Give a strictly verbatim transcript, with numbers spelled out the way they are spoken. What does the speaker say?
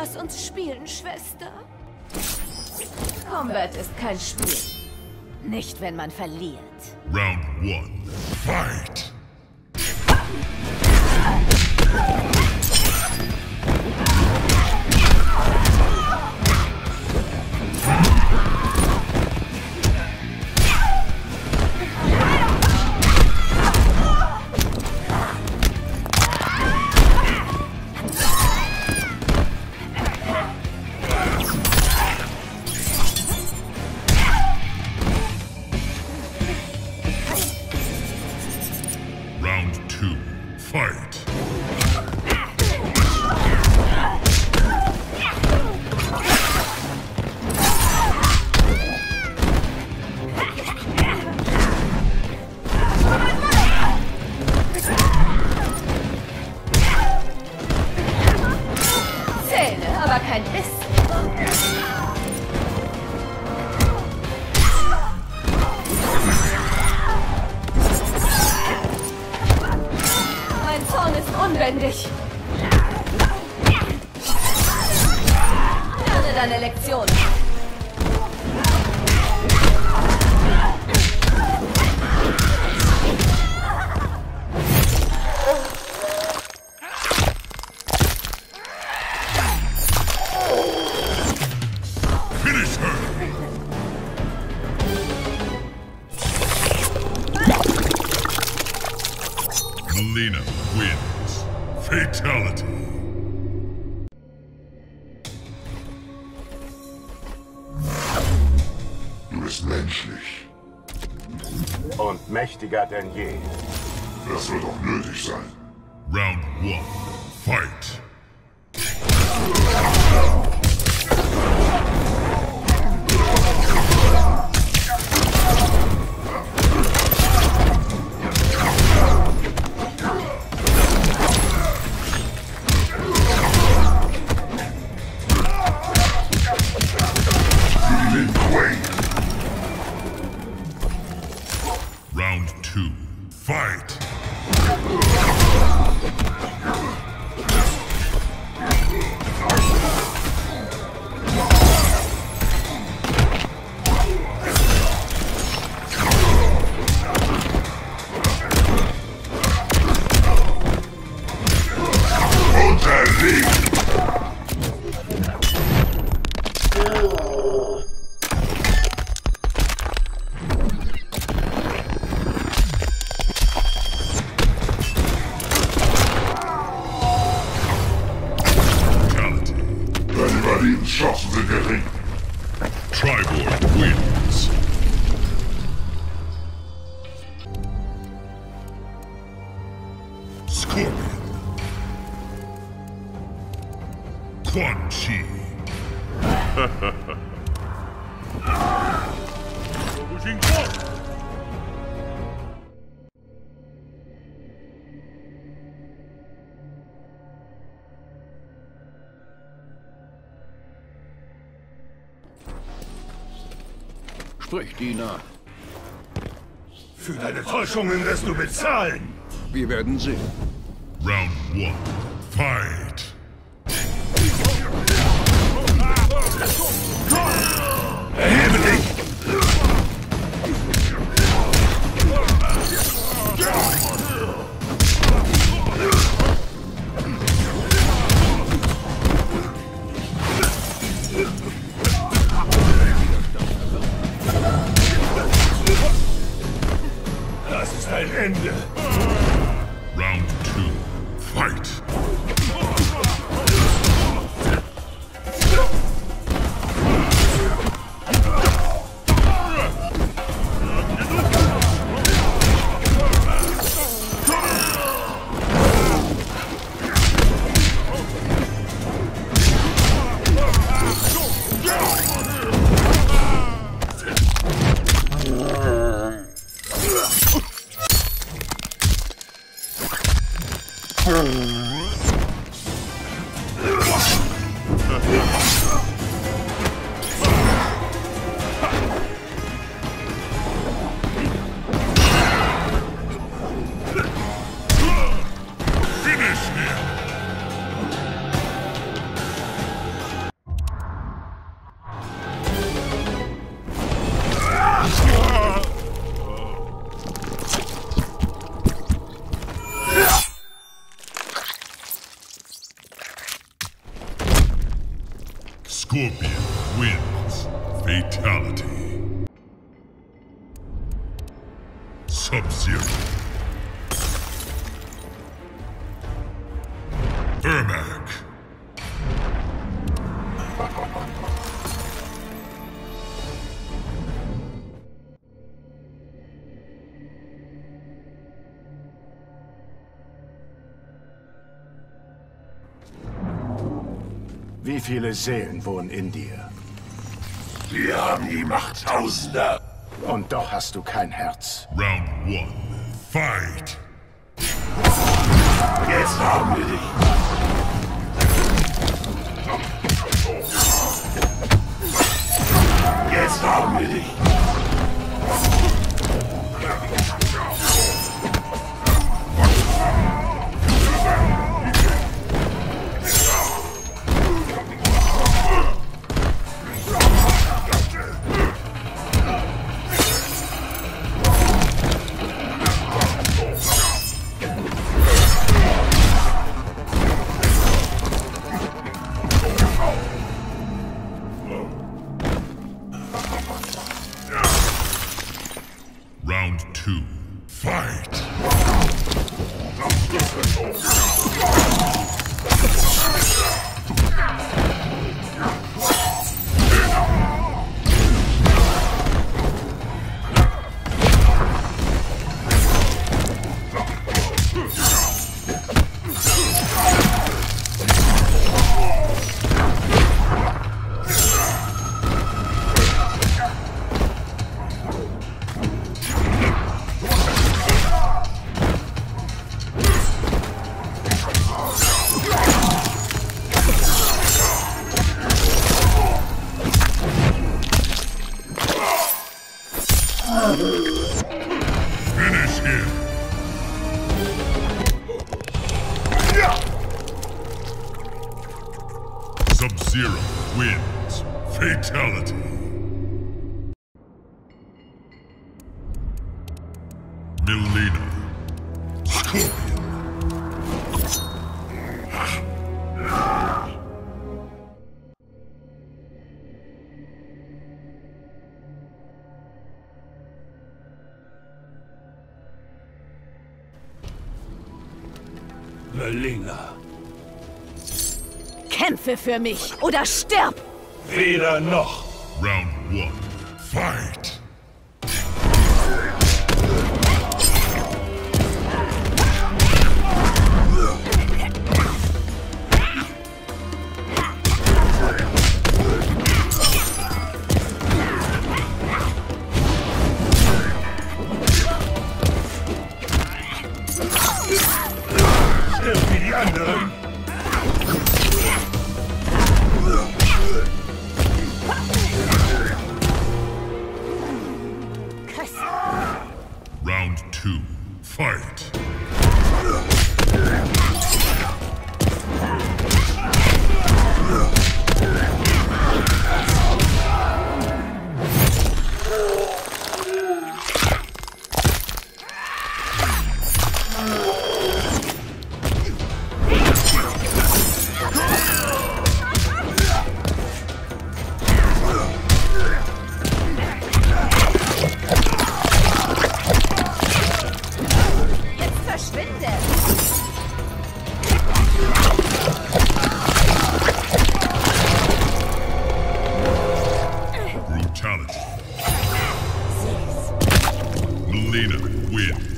Lass uns spielen, Schwester. Combat ist kein Spiel. Nicht, wenn man verliert. Round one. Fight! Round two. Fight! Zähne, aber kein Biss. Mein Zorn ist unbändig. Lerne deine Lektion. Finish her! Melina wins. Fatality. Du bist menschlich. Und mächtiger denn je. Das wird auch nötig sein. Round one. Fight! Round two. Fight! Unterliegt! Fatality. Deine Überlebenschancen sind gering. Triborg wins. Scorpion. Quan Chi. Sprich, Diener. Für deine Täuschungen wirst du bezahlen. Wir werden sehen. Round one. Fight! Erhebe dich! Das ist ein Ende. Round two. Fight! Scorpion wins. Fatality. Sub-Zero. Ermac. Wie viele Seelen wohnen in dir? Wir haben die Macht Tausender. Und doch hast du kein Herz. Round one. Fight! Jetzt haben wir dich. Jetzt haben wir dich. Round two. Fight! Finish him! Sub-Zero wins. Fatality. Melina. Scorpion. Melina. Kämpfe für mich oder stirb! Weder noch. Round one. Fight! Stirb wie die anderen. Round two. Fight! Verschwinde! Brutality. Melina wins.